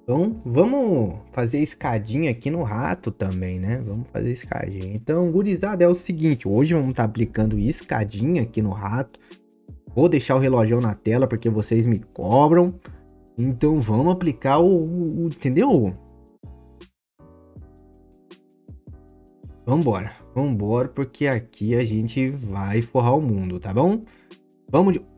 Então, vamos fazer escadinha aqui no rato também, né? Vamos fazer escadinha. Então, gurizada, é o seguinte. Hoje vamos estar aplicando escadinha aqui no rato. Vou deixar o relógio na tela porque vocês me cobram. Então, vamos aplicar entendeu? Vambora. Vambora, porque aqui a gente vai forrar o mundo, tá bom? Vamos de...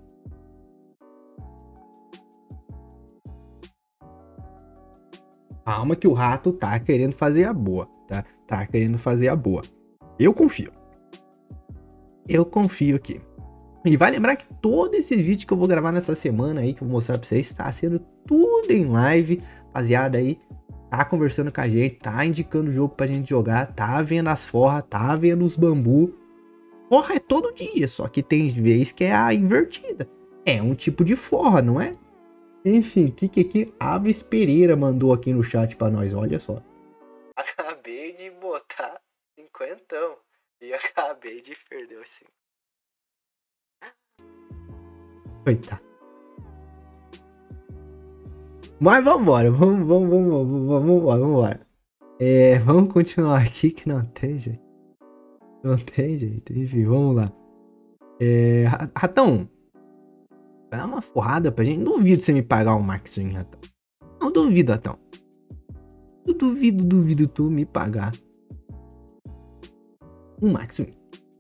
Calma que o rato tá querendo fazer a boa, tá? Tá querendo fazer a boa. Eu confio. Eu confio aqui. E vai lembrar que todo esse vídeo que eu vou gravar nessa semana aí, que eu vou mostrar pra vocês, tá sendo tudo em live. Rapaziada aí, tá conversando com a gente, tá indicando o jogo pra gente jogar, tá vendo as forras, tá vendo os bambu. Forra é todo dia, só que tem vez que é a invertida. É um tipo de forra, não é? Enfim, o que aqui Aves Pereira mandou aqui no chat pra nós, olha só. Acabei de botar 50 e acabei de perder assim. Coitado. Mas vambora, vambora. Vamos continuar aqui que não tem jeito. Não tem jeito, enfim, vamos lá. Ratão, dá uma forrada pra gente. Não duvido você me pagar um Max Win, Ratão. Não duvido, Ratão. Eu duvido tu me pagar um Max Win.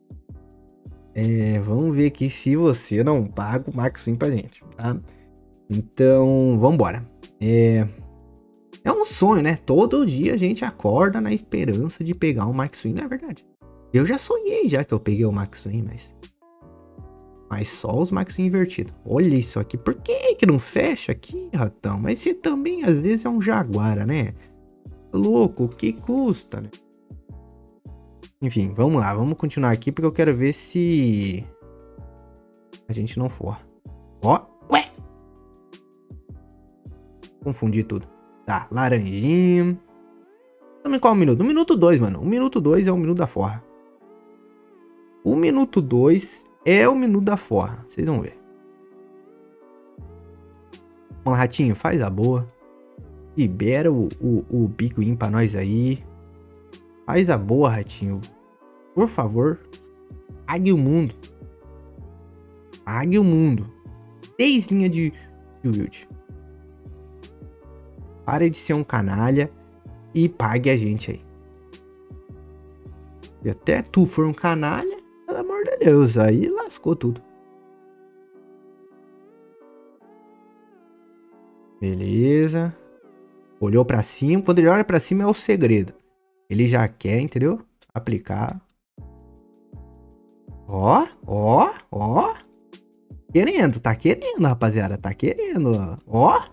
Vamos ver aqui se você não paga o Max Win pra gente, tá? Então, vambora. É um sonho, né? Todo dia a gente acorda na esperança de pegar um Max Win, não é verdade? Eu já sonhei já que eu peguei o Max Win, mas só os Max Win invertidos. Olha isso aqui. Por que não fecha aqui, Ratão? Mas você também às vezes é um jaguara, né? Louco, o que custa, né? Enfim, vamos lá. Vamos continuar aqui porque eu quero ver se a gente não for. Ó, ué! Confundi tudo. Tá, laranjinha. Também qual é o minuto? O minuto 2, mano. O minuto 2 é o minuto da forra. O minuto 2 é o minuto da forra. Vocês vão ver. Vamos lá, ratinho. Faz a boa. Libera o Big Win pra nós aí. Faz a boa, ratinho. Por favor. Pague o mundo. Pague o mundo. 10 linhas de wild. Pare de ser um canalha e pague a gente aí. Se até tu for um canalha, pelo amor de Deus, aí lascou tudo. Beleza. Olhou pra cima. Quando ele olha pra cima é o segredo. Ele já quer, entendeu? Aplicar. Ó. Querendo, tá querendo, rapaziada. Tá querendo, ó.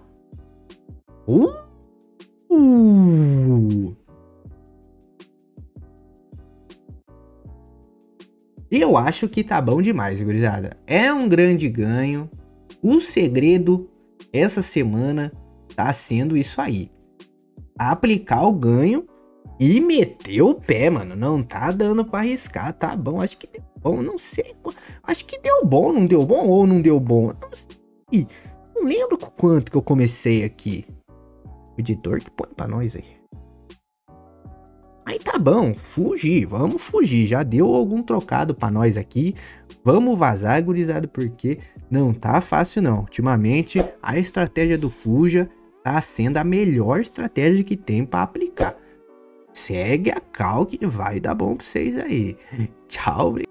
Eu acho que tá bom demais, gurizada. É um grande ganho. O segredo essa semana tá sendo isso aí. Aplicar o ganho e meter o pé, mano. Não tá dando pra arriscar, tá bom. Acho que deu bom, não sei. Acho que deu bom, não deu bom ou não deu bom. Não sei. Não lembro quanto que eu comecei aqui. O editor que põe pra nós aí. Aí tá bom, vamos fugir. Já deu algum trocado pra nós aqui. Vamos vazar, gurizada, porque não tá fácil não. Ultimamente, a estratégia do Fuja tá sendo a melhor estratégia que tem pra aplicar. Segue a cal que vai dar bom pra vocês aí. Tchau,